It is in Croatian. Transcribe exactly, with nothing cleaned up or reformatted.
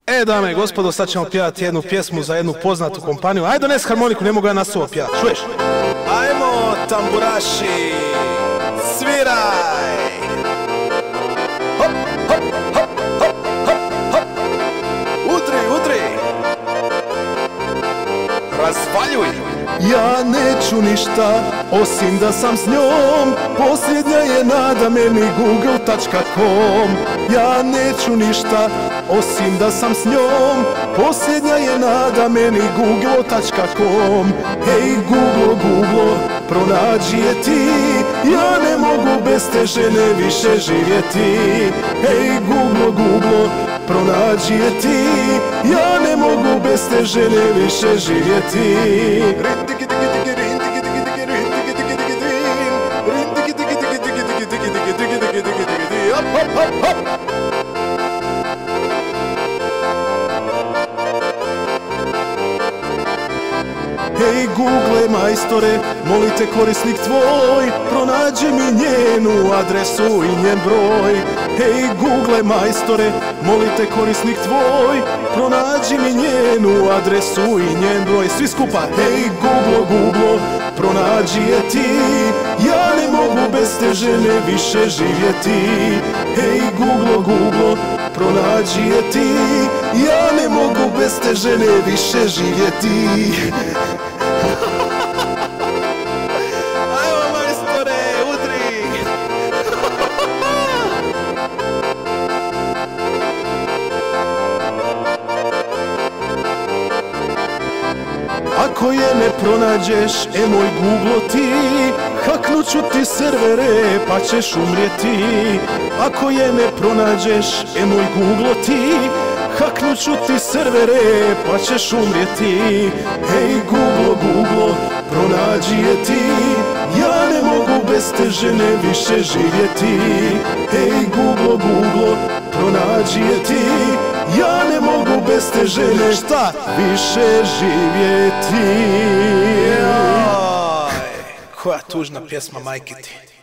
E, dame i gospodo, sad ćemo pjevati jednu pjesmu za jednu poznatu kompaniju. Ajde, dones harmoniku, ne mogu ja na sovo pjevati, čuješ? Ajmo, tamburaši, sviraj! Hop, hop, hop, hop, hop, hop! Udri, udri! Razvaljuj! Ja neću ništa, osim da sam s njom. Posljednja je nada meni google tačka com. Ja neću ništa, osim da sam s njom. Posljednja je nada meni google tačka com. Hej Google, Google, pronađi je ti. Ja ne mogu bez te žene više živjeti. Hej Google, Google, pronađi je ti. Ja ne mogu bez te žene više živjeti. Hej Google majstore, molite korisnik tvoj, pronađi mi njenu adresu i njen broj. Hej Google majstore, molite korisnik tvoj, pronađi mi njenu adresu i njen broj. Svi skupa, hej Google, Google, pronađi je ti. Ja ne mogu bez te žene više živjeti. Hej Google, Google, pronađi je ti. Ja ne mogu bez te žene više živjeti. Ajmo majstore, udri! Ako je ne pronađeš, e moj Google ti, haknut ću ti servere pa ćeš umrijeti. Ako je ne pronađeš, e moj Google ti, haknut ću ti servere pa ćeš umrijeti. Hej Google, Google, pronađi je ti. Ja ne mogu bez te žene više živjeti. Hej Google, Google, pronađi je ti. Ja ne mogu bez te žene šta više živjeti. Joj, koja tužna pjesma, majke ti.